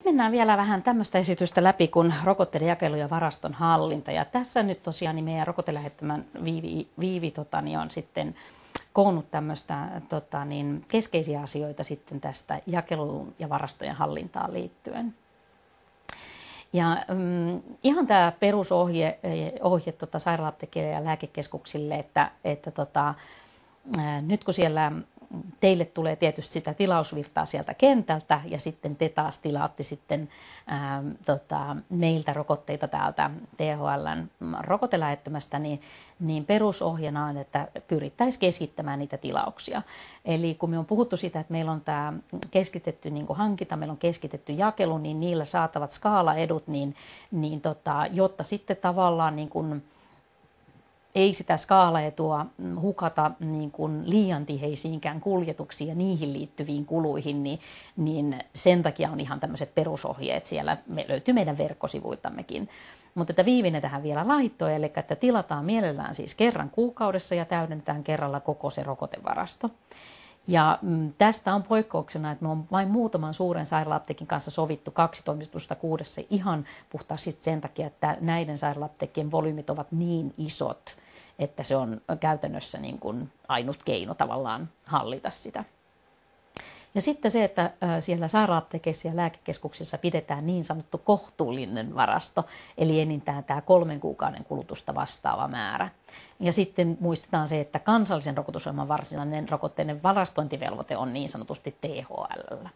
mennään vielä vähän tämmöistä esitystä läpi kuin rokotteiden jakelu ja varaston hallinta. Ja tässä nyt tosiaan niin meidän rokotelähettömän Viivi on sitten koonnut tämmöistä keskeisiä asioita sitten tästä jakeluun ja varastojen hallintaan liittyen. Ja ihan tämä perusohje sairaala-apteekeille ja lääkekeskuksille, että nyt kun siellä teille tulee tietysti sitä tilausvirtaa sieltä kentältä ja sitten te taas tilaatte sitten meiltä rokotteita täältä THL:n rokotelähettömästä, niin perusohjena on, että pyrittäisiin keskittämään niitä tilauksia. Eli kun me on puhuttu siitä, että meillä on tämä keskitetty niin kuin hankinta, meillä on keskitetty jakelu, niin niillä saatavat skaalaedut, jotta sitten tavallaan niin kuin ei sitä skaalaetua hukata niin kuin liian tiheisiinkään kuljetuksiin ja niihin liittyviin kuluihin, niin sen takia on ihan tämmöiset perusohjeet siellä, löytyy meidän verkkosivuiltammekin. Mutta että Viivinen tähän vielä laittoi, eli että tilataan mielellään siis kerran kuukaudessa ja täydennetään kerralla koko se rokotevarasto. Ja tästä on poikkeuksena, että me on vain muutaman suuren sairaala-apteekin kanssa sovittu 2 toimitusta kuudessa ihan puhtaasti sen takia, että näiden sairaala-apteekkien volyymit ovat niin isot, että se on käytännössä niin kuin ainut keino tavallaan hallita sitä. Ja sitten se, että siellä sairaala-apteekeissa ja lääkekeskuksissa pidetään niin sanottu kohtuullinen varasto, eli enintään tämä 3 kuukauden kulutusta vastaava määrä. Ja sitten muistetaan se, että kansallisen rokotusohjelman varsinainen rokotteiden varastointivelvoite on niin sanotusti THL:llä.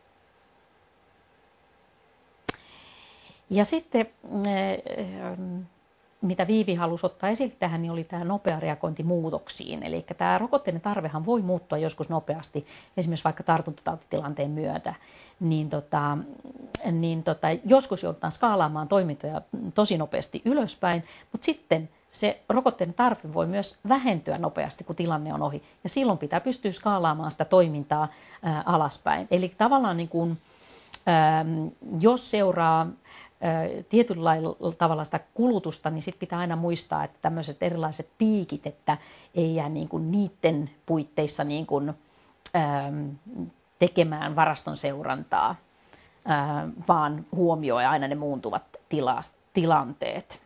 Ja sitten mitä Viivi halusi ottaa esille tähän, niin oli tämä nopea reagointi muutoksiin. Eli tämä rokotteiden tarvehan voi muuttua joskus nopeasti, esimerkiksi vaikka tartuntatautitilanteen myötä. Joskus joudutaan skaalaamaan toimintoja tosi nopeasti ylöspäin, mutta sitten se rokotteiden tarve voi myös vähentyä nopeasti, kun tilanne on ohi. Ja silloin pitää pystyä skaalaamaan sitä toimintaa alaspäin. Eli tavallaan niin kuin, jos seuraa tietyllä tavalla sitä kulutusta, niin sitten pitää aina muistaa, että tämmöiset erilaiset piikit, että ei jää niin kuin niiden puitteissa niin kuin, tekemään varaston seurantaa, vaan huomioi aina ne muuntuvat tilanteet.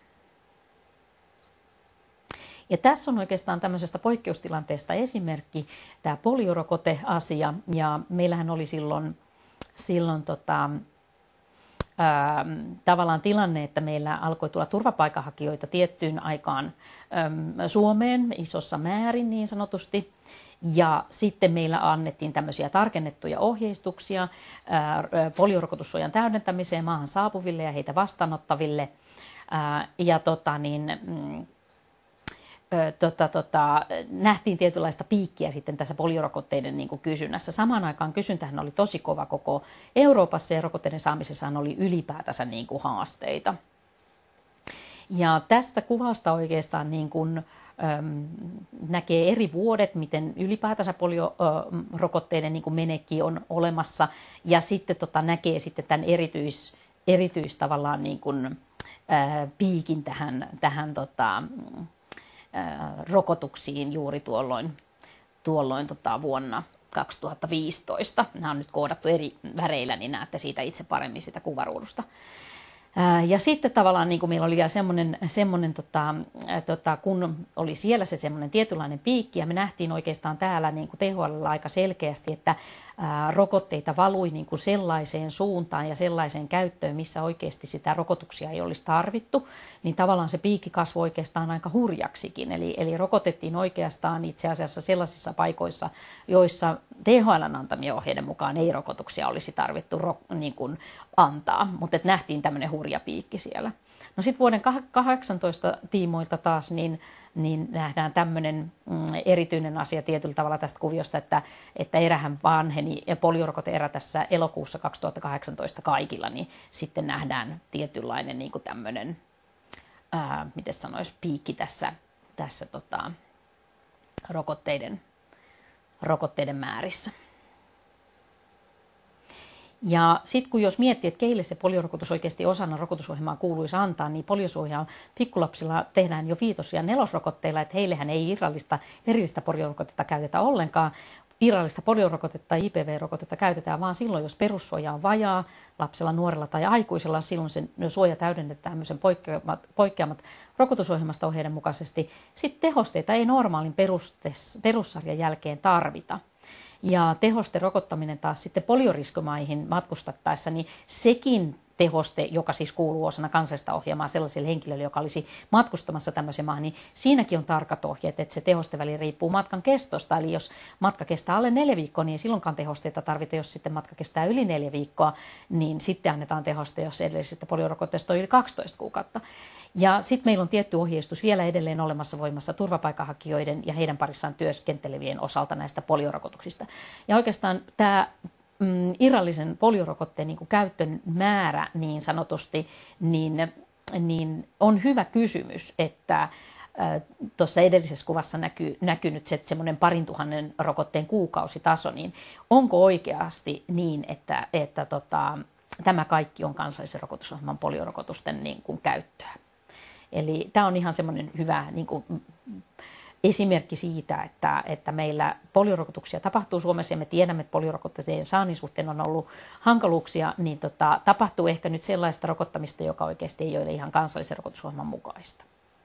Ja tässä on oikeastaan tämmöisestä poikkeustilanteesta esimerkki, tämä poliorokote-asia, ja meillähän oli silloin tavallaan tilanne, että meillä alkoi tulla turvapaikanhakijoita tiettyyn aikaan Suomeen isossa määrin niin sanotusti. Ja sitten meillä annettiin tämmöisiä tarkennettuja ohjeistuksia poliorokotussuojan täydentämiseen maahan saapuville ja heitä vastaanottaville. Nähtiin tietynlaista piikkiä sitten tässä poliorokotteiden niin kuin kysynnässä. Samaan aikaan kysyntähän oli tosi kova koko Euroopassa ja rokotteiden saamisessa oli ylipäätänsä niin kuin haasteita. Ja tästä kuvasta oikeastaan niin kuin, näkee eri vuodet, miten ylipäätänsä poliorokotteiden niin kuin menekki on olemassa ja sitten näkee sitten tämän erityis tavallaan niin kuin, piikin tähän rokotuksiin juuri tuolloin vuonna 2015. Nämä on nyt koodattu eri väreillä, niin näette siitä itse paremmin sitä kuvaruudusta. Ja sitten tavallaan niin kuin meillä oli vielä semmoinen kun oli siellä se semmoinen tietynlainen piikki, ja me nähtiin oikeastaan täällä niin kuin THL:llä aika selkeästi, että rokotteita valui niin kuin sellaiseen suuntaan ja sellaiseen käyttöön, missä oikeasti sitä rokotuksia ei olisi tarvittu, niin tavallaan se piikki kasvoi oikeastaan aika hurjaksikin. Eli rokotettiin oikeastaan itse asiassa sellaisissa paikoissa, joissa THL:n antamien ohjeiden mukaan ei rokotuksia olisi tarvittu niin kuin antaa, mutta nähtiin tämmöinen hurja piikki siellä. No sitten vuoden 2018 tiimoilta taas niin nähdään tämmöinen erityinen asia tietyllä tavalla tästä kuviosta, että erähän vanheni ja poliorokote-erä tässä elokuussa 2018 kaikilla, niin sitten nähdään tietynlainen niin kuin tämmöinen, miten sanoisi, piikki tässä rokotteiden määrissä. Ja sitten kun jos miettii, että keille se poliorokotus oikeasti osana rokotusohjelmaa kuuluisi antaa, niin poliosuojaa pikkulapsilla tehdään jo 5- ja 4-rokotteilla, että heillehän ei erillistä poliorokotetta käytetä ollenkaan. irrallista poliorokotetta tai IPV-rokotetta käytetään vain silloin, jos perussuoja on vajaa lapsella, nuorella tai aikuisella. Silloin sen suoja täydennetään tämmöisen poikkeamat rokotusohjelmasta ohjeiden mukaisesti. Sitten tehosteita ei normaalin perussarjan jälkeen tarvita. Ja tehoste rokottaminen taas sitten polioriskimaihin matkustattaessa, niin sekin tehoste, joka siis kuuluu osana kansallista ohjelmaa sellaiselle henkilölle, joka olisi matkustamassa tämmöiseen maahan, niin siinäkin on tarkat ohjeet, että se tehosteväli riippuu matkan kestosta. Eli jos matka kestää alle 4 viikkoa, niin ei silloinkaan tehosteita tarvita. Jos sitten matka kestää yli 4 viikkoa, niin sitten annetaan tehoste, jos edellisestä poliorokotteesta on yli 12 kuukautta. Ja sitten meillä on tietty ohjeistus vielä edelleen olemassa voimassa turvapaikanhakijoiden ja heidän parissaan työskentelevien osalta näistä poliorokotuksista. Ja oikeastaan tämä irrallisen poliorokotteen niin kuin käytön määrä niin sanotusti, niin on hyvä kysymys, että tuossa edellisessä kuvassa näkyy nyt semmoinen 2 000 rokotteen kuukausitaso, niin onko oikeasti niin, että tämä kaikki on kansallisen rokotusohjelman poliorokotusten niin kuin käyttöä. Eli tämä on ihan semmoinen hyvä niin kuin esimerkki siitä, että meillä poliorokotuksia tapahtuu Suomessa ja me tiedämme, että poliorokotteiden saannin suhteen on ollut hankaluuksia, niin tapahtuu ehkä nyt sellaista rokottamista, joka oikeasti ei ole ihan kansallisen rokotusohjelman mukaista.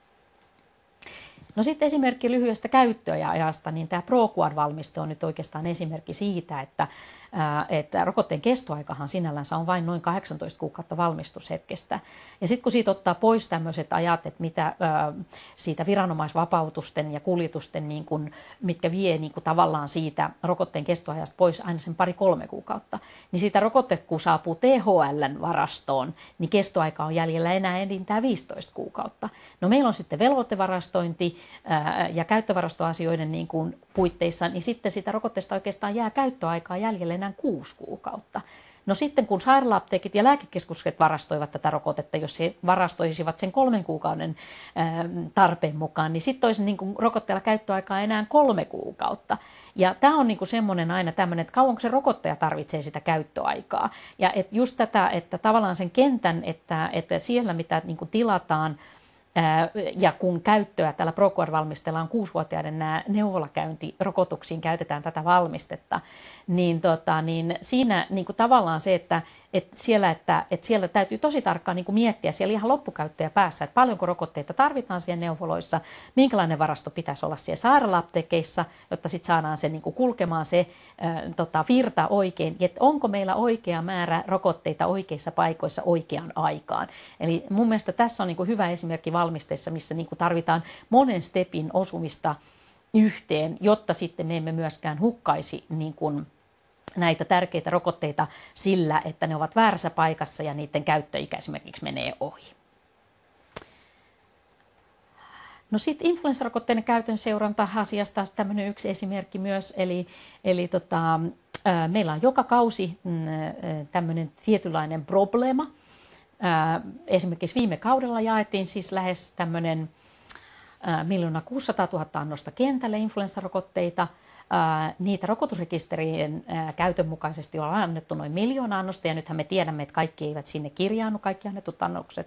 No sitten esimerkki lyhyestä käyttöajasta, niin tämä ProQuad-valmiste on nyt oikeastaan esimerkki siitä, että rokotteen kestoaikahan sinällänsä on vain noin 18 kuukautta valmistushetkestä. Ja sitten kun siitä ottaa pois tämmöiset ajat, että mitä siitä viranomaisvapautusten ja kuljetusten, niin kun, mitkä vie niin kun tavallaan siitä rokotteen kestoajasta pois aina sen 2-3 kuukautta, niin siitä rokotte, kun saapuu THL:n varastoon, niin kestoaika on jäljellä enää enintään 15 kuukautta. No meillä on sitten velvoitevarastointi ja käyttövarastoasioiden niin kuin puitteissa, niin sitten sitä rokotteesta oikeastaan jää käyttöaikaa jäljelle enää 6 kuukautta. No sitten kun sairaala-apteekit ja lääkekeskukset varastoivat tätä rokotetta, jos he varastoisivat sen 3 kuukauden tarpeen mukaan, niin sitten olisi niin kuin rokotteella käyttöaikaa enää 3 kuukautta. Ja tämä on niin kuin semmoinen aina tämmöinen, että kauanko se rokottaja tarvitsee sitä käyttöaikaa. Ja just tätä, että tavallaan sen kentän, että siellä mitä niin kuin tilataan, ja kun käyttöä tällä ProQuad-valmisteella on 6-vuotiaiden nämä neuvolakäyntirokotuksiin käytetään tätä valmistetta, niin siinä niin kuin tavallaan se, että siellä täytyy tosi tarkkaan niin kuin miettiä siellä ihan loppukäyttäjä päässä, että paljonko rokotteita tarvitaan siellä neuvoloissa, minkälainen varasto pitäisi olla siellä sairaala-apteekeissa, jotta sitten saadaan se niin kuin kulkemaan se virta oikein, että onko meillä oikea määrä rokotteita oikeissa paikoissa oikeaan aikaan. Eli mun mielestä tässä on niin kuin hyvä esimerkki valmisteissa, missä niin kuin tarvitaan monen stepin osumista yhteen, jotta sitten me emme myöskään hukkaisi niin kuin näitä tärkeitä rokotteita sillä, että ne ovat väärässä paikassa ja niiden käyttöikä esimerkiksi menee ohi. No sitten influenssarokotteiden käytön seuranta-asiasta tämmöinen yksi esimerkki myös, eli meillä on joka kausi tämmöinen tietynlainen probleema. Esimerkiksi viime kaudella jaettiin siis lähes tämmöinen 1 600 000 annosta kentälle influenssarokotteita. Niitä rokotusrekisterien käytön mukaisesti on annettu noin 1 000 000 annosta, ja nythän me tiedämme, että kaikki eivät sinne kirjaannu, kaikki annetut annokset.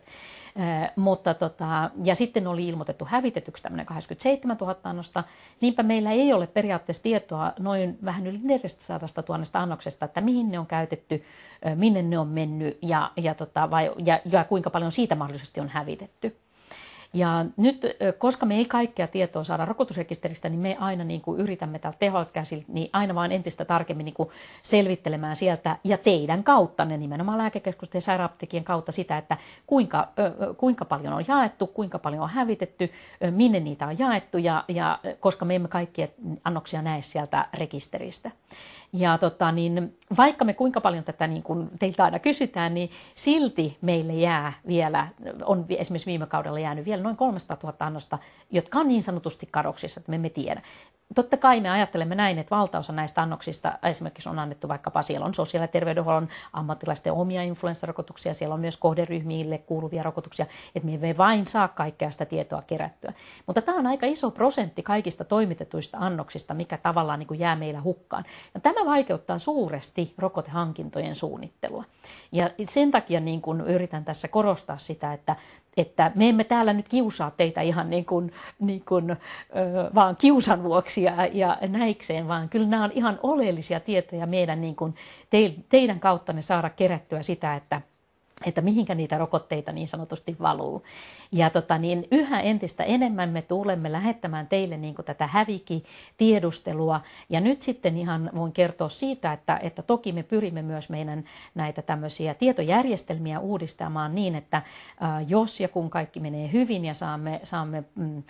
Ja sitten oli ilmoitettu hävitetyksi tämmöinen 87 000 annosta. Niinpä meillä ei ole periaatteessa tietoa noin vähän yli 400 000 annoksesta, että mihin ne on käytetty, minne ne on mennyt ja kuinka paljon siitä mahdollisesti on hävitetty. Ja nyt, koska me ei kaikkea tietoa saada rokotusrekisteristä, niin me aina niin kuin yritämme täältä THL:ltä käsiltä, niin aina vaan entistä tarkemmin niin kuin selvittelemään sieltä ja teidän kautta, ne nimenomaan lääkekeskusten ja sairaapteekien kautta sitä, että kuinka paljon on jaettu, kuinka paljon on hävitetty, minne niitä on jaettu, ja koska me emme kaikkia annoksia näe sieltä rekisteristä. Ja vaikka me kuinka paljon tätä niin kuin teiltä aina kysytään, niin silti meille jää vielä, on esimerkiksi viime kaudella jäänyt vielä noin 300 000 annosta, jotka on niin sanotusti kadoksissa, että me emme tiedä. Totta kai me ajattelemme näin, että valtaosa näistä annoksista esimerkiksi on annettu vaikkapa siellä on sosiaali- ja terveydenhuollon ammattilaisten omia influenssarokotuksia, siellä on myös kohderyhmille kuuluvia rokotuksia, että me emme vain saa kaikkea sitä tietoa kerättyä. Mutta tämä on aika iso prosentti kaikista toimitetuista annoksista, mikä tavallaan niin kuin jää meillä hukkaan. Ja tämä vaikeuttaa suuresti rokotehankintojen suunnittelua. Ja sen takia niin kuin yritän tässä korostaa sitä, että että me emme täällä nyt kiusaa teitä ihan vaan kiusan vuoksi ja näikseen, vaan kyllä nämä on ihan oleellisia tietoja meidän teidän kautta ne saada kerättyä sitä, että mihinkä niitä rokotteita niin sanotusti valuu. Ja yhä entistä enemmän me tulemme lähettämään teille tätä hävikki-tiedustelua. Ja nyt sitten ihan voin kertoa siitä, että toki me pyrimme myös meidän näitä tämmöisiä tietojärjestelmiä uudistamaan niin, että jos ja kun kaikki menee hyvin ja saamme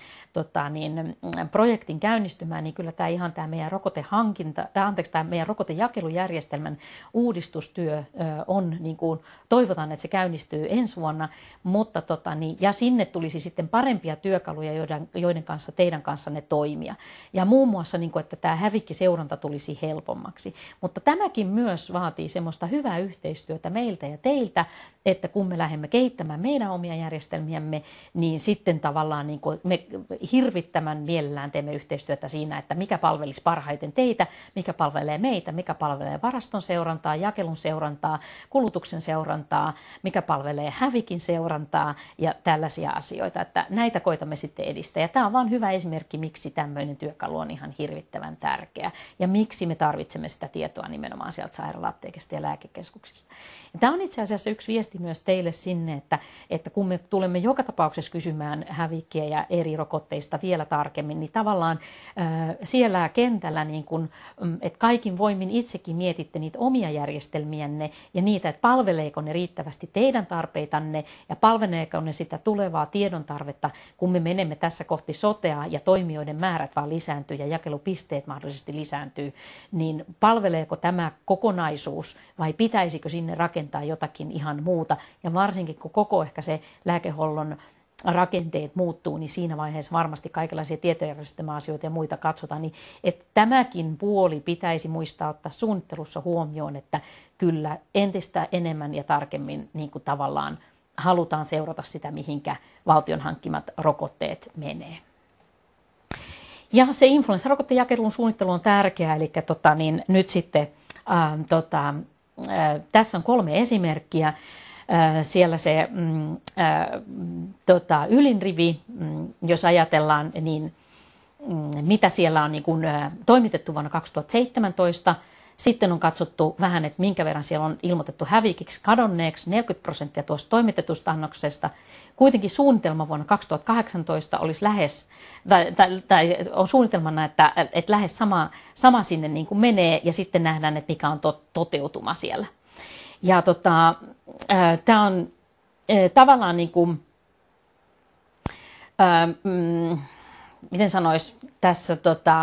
projektin käynnistymään, niin kyllä tämä meidän tämä meidän rokotejakelujärjestelmän uudistustyö on toivotaan, että se käynnistyy ensi vuonna, mutta ja sinne tulisi sitten parempia työkaluja, joiden kanssa teidän kanssanne toimia. Ja muun muassa, että tämä hävikkiseuranta tulisi helpommaksi. Mutta tämäkin myös vaatii semmoista hyvää yhteistyötä meiltä ja teiltä, että kun me lähdemme kehittämään meidän omia järjestelmiämme, niin sitten tavallaan me hirvittävän mielellään teemme yhteistyötä siinä, että mikä palvelisi parhaiten teitä, mikä palvelee meitä, mikä palvelee varaston seurantaa, jakelun seurantaa, kulutuksen seurantaa, mikä palvelee hävikin seurantaa ja tällaisia asioita, että näitä koitamme sitten edistää. Ja tämä on vain hyvä esimerkki, miksi tämmöinen työkalu on ihan hirvittävän tärkeä ja miksi me tarvitsemme sitä tietoa nimenomaan sieltä sairaala-apteekista ja lääkekeskuksista. Ja tämä on itse asiassa yksi viesti myös teille sinne, että kun me tulemme joka tapauksessa kysymään hävikkiä ja eri rokotteista vielä tarkemmin, niin tavallaan siellä kentällä, että kaikin voimin itsekin mietitte niitä omia järjestelmiänne ja niitä, että palveleeko ne riittävästi teidän tarpeitanne ja palveleeko ne sitä tulevaa tiedon tarvetta, kun me menemme tässä kohti sotea ja toimijoiden määrät vaan lisääntyy ja jakelupisteet mahdollisesti lisääntyy, niin palveleeko tämä kokonaisuus vai pitäisikö sinne rakentaa jotakin ihan muuta? Ja varsinkin kun koko ehkä se lääkehuollon rakenteet muuttuu, niin siinä vaiheessa varmasti kaikenlaisia tietojärjestelmäasioita ja muita katsotaan, niin että tämäkin puoli pitäisi muistaa ottaa suunnittelussa huomioon, että kyllä entistä enemmän ja tarkemmin tavallaan halutaan seurata sitä, mihinkä valtion hankkimat rokotteet menee. Ja se influenssarokottejakelun suunnittelu on tärkeää, eli nyt sitten tässä on 3 esimerkkiä. Siellä se ylin rivi, jos ajatellaan, niin mitä siellä on toimitettu vuonna 2017. Sitten on katsottu vähän, että minkä verran siellä on ilmoitettu hävikiksi kadonneeksi, 40% tuosta toimitetusta annoksesta. Kuitenkin suunnitelma vuonna 2018 olisi lähes, tai on suunnitelmana, että lähes sama sinne menee, ja sitten nähdään, että mikä on toteutuma siellä. Ja tämä on tavallaan miten sanoisi tässä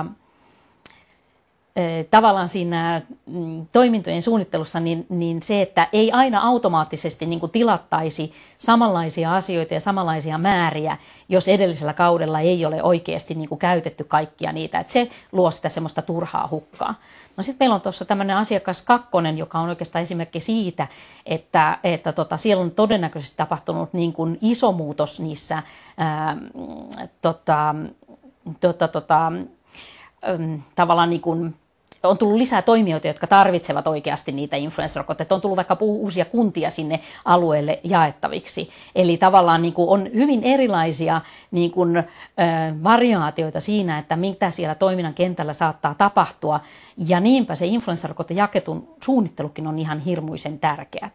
tavallaan siinä toimintojen suunnittelussa niin se, että ei aina automaattisesti tilattaisi samanlaisia asioita ja samanlaisia määriä, jos edellisellä kaudella ei ole oikeasti käytetty kaikkia niitä. Että se luo sitä semmoista turhaa hukkaa. No sitten meillä on tuossa tämmöinen asiakas 2, joka on oikeastaan esimerkki siitä, että siellä on todennäköisesti tapahtunut iso muutos niissä tavallaan on tullut lisää toimijoita, jotka tarvitsevat oikeasti niitä influenssarokotteita. On tullut vaikka uusia kuntia sinne alueelle jaettaviksi. Eli tavallaan on hyvin erilaisia variaatioita siinä, että mitä siellä toiminnan kentällä saattaa tapahtua. Ja niinpä se influenssarokottejaketun suunnittelukin on ihan hirmuisen tärkeää.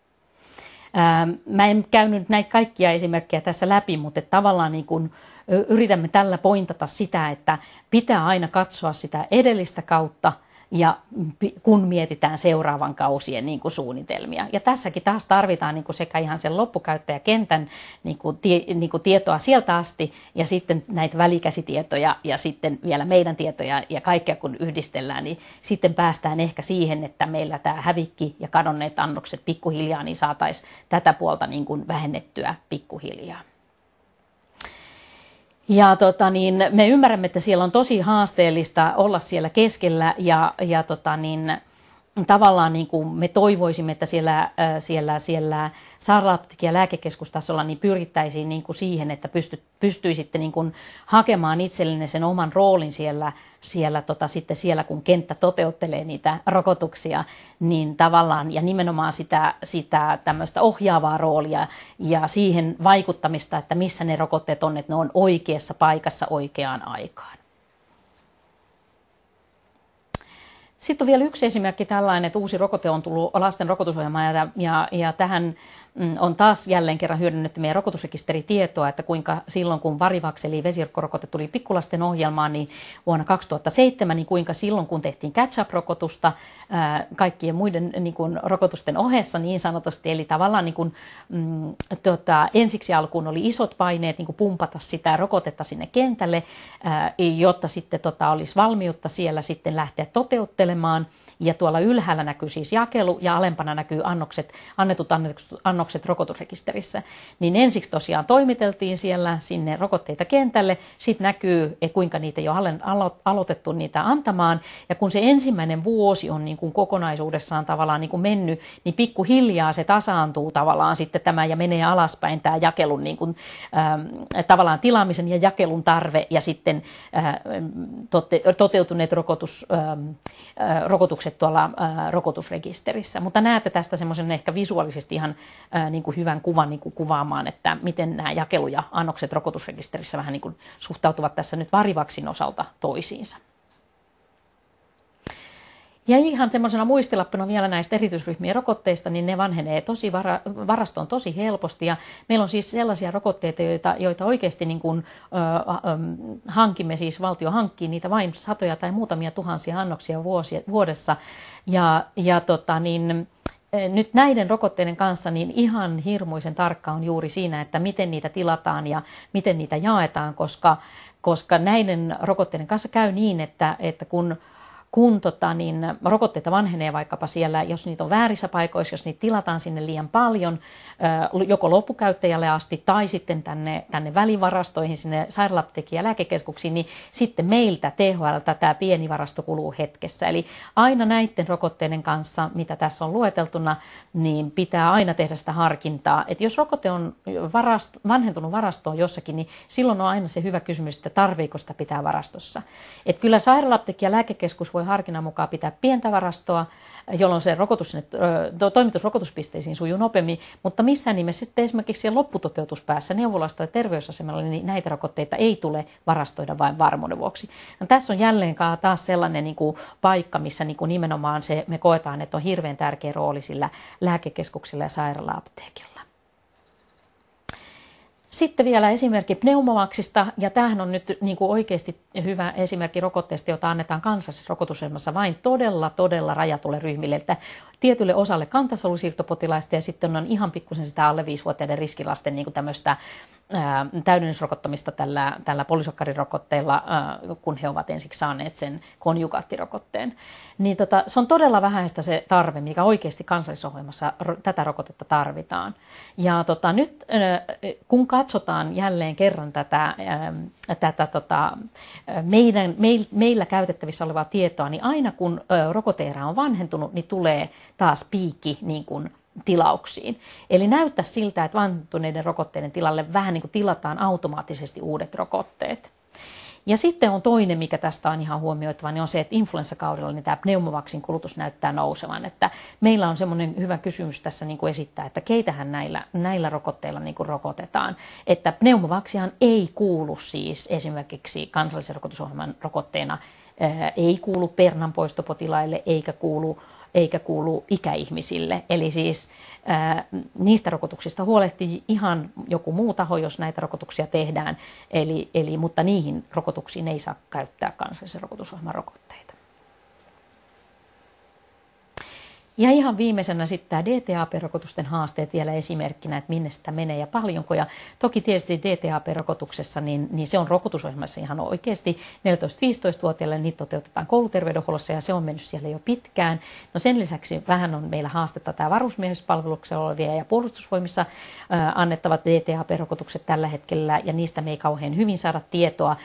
Mä en käynyt näitä kaikkia esimerkkejä tässä läpi, mutta tavallaan yritämme tällä pointata sitä, että pitää aina katsoa sitä edellistä kautta ja kun mietitään seuraavan kausien suunnitelmia. Ja tässäkin taas tarvitaan sekä ihan sen loppukäyttäjäkentän tietoa sieltä asti ja sitten näitä välikäsitietoja ja sitten vielä meidän tietoja ja kaikkea kun yhdistellään, niin sitten päästään ehkä siihen, että meillä tämä hävikki ja kadonneet annokset pikkuhiljaa niin saataisiin tätä puolta vähennettyä pikkuhiljaa. Ja me ymmärrämme, että siellä on tosi haasteellista olla siellä keskellä ja tavallaan niin kuin me toivoisimme, että siellä sairaala-apteekki- ja lääkekeskustasolla niin pyrittäisiin niin kuin siihen, että pystyisitte niin kuin hakemaan itsellenne sen oman roolin sitten siellä, kun kenttä toteuttelee niitä rokotuksia, niin tavallaan ja nimenomaan sitä tämmöistä ohjaavaa roolia ja siihen vaikuttamista, että missä ne rokotteet on, että ne on oikeassa paikassa oikeaan aikaan. Sitten on vielä yksi esimerkki tällainen, että uusi rokote on tullut lasten rokotusohjelmaan ja tähän on taas jälleen kerran hyödynnetty meidän rokotusrekisteritietoa, että kuinka silloin kun Varivax eli vesirkkorokote tuli pikkulasten ohjelmaan niin vuonna 2007, niin kuinka silloin kun tehtiin catch-up-rokotusta kaikkien muiden niin kuin, rokotusten ohessa niin sanotusti, eli tavallaan niin kuin, ensiksi alkuun oli isot paineet niin kuin pumpata sitä rokotetta sinne kentälle, jotta sitten olisi valmiutta siellä sitten lähteä toteuttelemaan. Ja tuolla ylhäällä näkyy siis jakelu ja alempana näkyy annetut annokset rokotusrekisterissä. Niin ensiksi tosiaan toimiteltiin siellä sinne rokotteita kentälle, sitten näkyy, kuinka niitä jo aloitettu niitä antamaan. Ja kun se ensimmäinen vuosi on niin kuin kokonaisuudessaan tavallaan niin kuin mennyt, niin pikkuhiljaa se tasaantuu tavallaan sitten tämä ja menee alaspäin tämä jakelun niin kuin, tavallaan tilaamisen ja jakelun tarve ja sitten toteutuneet rokotukset tuolla rokotusrekisterissä. Mutta näette tästä semmoisen ehkä visuaalisesti ihan niin kuin hyvän kuvan niin kuin kuvaamaan, että miten nämä jakelu- ja annokset rokotusrekisterissä vähän niin kuin suhtautuvat tässä nyt Varivaxin osalta toisiinsa. Ja ihan semmoisena muistilappuna vielä näistä erityisryhmien rokotteista, niin ne vanhenee varastoon tosi helposti. Ja meillä on siis sellaisia rokotteita, joita oikeasti niin kuin, hankimme, siis valtio hankkii niitä vain satoja tai muutamia tuhansia annoksia vuodessa. Nyt näiden rokotteiden kanssa niin ihan hirmuisen tarkka on juuri siinä, että miten niitä tilataan ja miten niitä jaetaan, koska näiden rokotteiden kanssa käy niin, että kun rokotteita vanhenee vaikkapa siellä, jos niitä on väärissä paikoissa, jos niitä tilataan sinne liian paljon, joko loppukäyttäjälle asti tai sitten tänne välivarastoihin, sinne sairaala-apteekkiin ja lääkekeskuksiin, niin sitten meiltä THL:ltä tämä pieni varasto kuluu hetkessä. Eli aina näiden rokotteiden kanssa, mitä tässä on lueteltuna, niin pitää aina tehdä sitä harkintaa. Että jos rokote on vanhentunut varastoon jossakin, niin silloin on aina se hyvä kysymys, että tarviiko sitä pitää varastossa. Että kyllä sairaala-apteekki ja lääkekeskus voi harkinnan mukaan pitää pientä varastoa, jolloin se toimitus rokotuspisteisiin sujuu nopeammin, mutta missään nimessä sitten esimerkiksi siellä lopputoteutuspäässä neuvolasta tai terveysasemalla niin näitä rokotteita ei tule varastoida vain varmuuden vuoksi. Ja tässä on jälleen taas sellainen niin kuin paikka, missä niin kuin nimenomaan me koetaan, että on hirveän tärkeä rooli sillä lääkekeskuksilla ja sairaala-apteekilla. Sitten vielä esimerkki Pneumovaxista, ja tämähän on nyt niin kuin oikeasti hyvä esimerkki rokotteesta, jota annetaan kansallisessa rokotusohjelmassa vain todella rajatulle ryhmille, että tietylle osalle kantasolusiirtopotilaista ja sitten on ihan pikkusen sitä alle 5-vuotiaiden riskilasten niin kuin tämmöistä täydennysrokottamista tällä polysakkaridirokotteella, kun he ovat ensiksi saaneet sen konjugaattirokotteen. Niin se on todella vähäistä se tarve, mikä oikeasti kansallisohjelmassa tätä rokotetta tarvitaan. Ja nyt kun katsotaan jälleen kerran tätä meillä käytettävissä olevaa tietoa, niin aina kun rokote-erä on vanhentunut, niin tulee taas piikki niin kuin tilauksiin. Eli näyttää siltä, että vanhentuneiden rokotteiden tilalle vähän niin kuin tilataan automaattisesti uudet rokotteet. Ja sitten on toinen, mikä tästä on ihan huomioitava, niin on se, että influenssakaudella niin tämä Pneumovaxin kulutus näyttää nousevan. Että meillä on semmoinen hyvä kysymys tässä niin kuin esittää, että keitähän näillä rokotteilla niin kuin rokotetaan. Että Pneumovaxihan ei kuulu siis esimerkiksi kansallisen rokotusohjelman rokotteena, ei kuulu pernanpoistopotilaille eikä kuulu ikäihmisille. Eli siis niistä rokotuksista huolehtii ihan joku muu taho, jos näitä rokotuksia tehdään, mutta niihin rokotuksiin ei saa käyttää kansallisen rokotusohjelman rokotteita. Ja ihan viimeisenä sitten tämä DTaP-rokotusten haasteet vielä esimerkkinä, että minne sitä menee ja paljonko. Ja toki tietysti DTaP-rokotuksessa, niin se on rokotusohjelmassa ihan oikeasti 14-15-vuotiaille, niitä toteutetaan kouluterveydenhuollossa ja se on mennyt siellä jo pitkään. No sen lisäksi vähän on meillä haastetta tämä varusmiespalveluksella olevia ja puolustusvoimissa annettavat DTaP-rokotukset tällä hetkellä ja niistä me ei kauhean hyvin saada tietoa,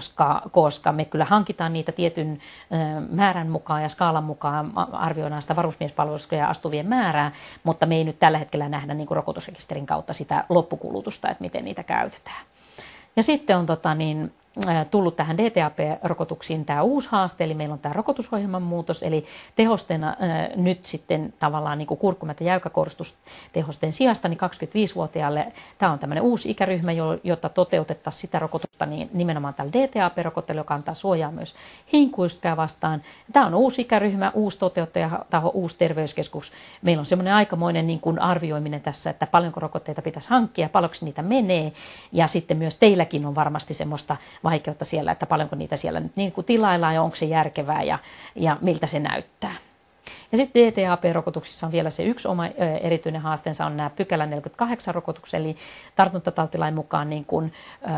koska me kyllä hankitaan niitä tietyn määrän mukaan ja skaalan mukaan, arvioidaan sitä varusmiespalvelukseen astuvien määrää, mutta me ei nyt tällä hetkellä nähdä niin kuin rokotusrekisterin kautta sitä loppukulutusta, että miten niitä käytetään. Ja sitten on tullut tähän DTaP-rokotuksiin tämä uusi haaste, eli meillä on tämä rokotusohjelman muutos, eli tehosteena nyt sitten tavallaan niin kuin kurkkumat- ja jäykkäkoristustehosten sijasta, niin 25-vuotiaalle tämä on tämmöinen uusi ikäryhmä, jota toteutettaisiin sitä rokotusta niin nimenomaan tällä DTaP-rokotteella, joka antaa suojaa myös hinkuyskää vastaan. Tämä on uusi ikäryhmä, uusi toteuttajataho, uusi terveyskeskus. Meillä on semmoinen aikamoinen niin kuin arvioiminen tässä, että paljonko rokotteita pitäisi hankkia, paljonko niitä menee, ja sitten myös teilläkin on varmasti semmoista vaikeutta siellä, että paljonko niitä siellä nyt niin kuin tilaillaan ja onko se järkevää ja miltä se näyttää. Ja sitten DTaP-rokotuksissa on vielä se yksi oma erityinen haasteensa on nämä pykälä 48 rokotukset, eli tartuntatautilain mukaan niin kuin,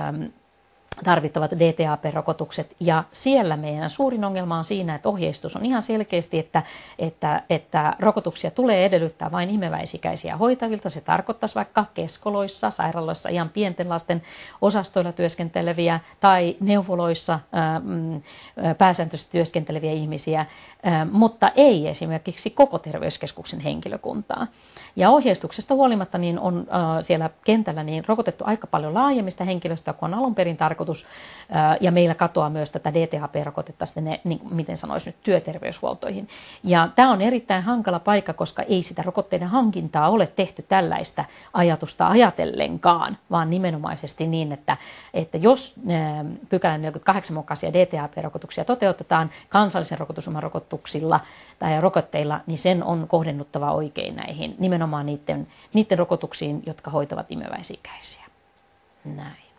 tarvittavat DTaP-rokotukset. Ja siellä meidän suurin ongelma on siinä, että ohjeistus on ihan selkeästi, että rokotuksia tulee edellyttää vain imeväisikäisiä hoitavilta. Se tarkoittaisi vaikka keskoloissa, sairaaloissa, ihan pienten lasten osastoilla työskenteleviä tai neuvoloissa pääsääntöisesti työskenteleviä ihmisiä, mutta ei esimerkiksi koko terveyskeskuksen henkilökuntaa. Ja ohjeistuksesta huolimatta niin on siellä kentällä niin rokotettu aika paljon laajemmista henkilöstöä kuin on alun perin tarkoitus. Ja meillä katoaa myös tätä DTaP-rokotetta sitten niin, miten sanoisi nyt, työterveyshuoltoihin. Ja tämä on erittäin hankala paikka, koska ei sitä rokotteiden hankintaa ole tehty tällaista ajatusta ajatellenkaan, vaan nimenomaisesti niin, että jos pykälän 48 mukaisia DTaP-rokotuksia toteutetaan kansallisen rokotusohjelman tai rokotteilla, niin sen on kohdennuttava oikein näihin nimenomaan niiden rokotuksiin, jotka hoitavat imeväisikäisiä. Näin.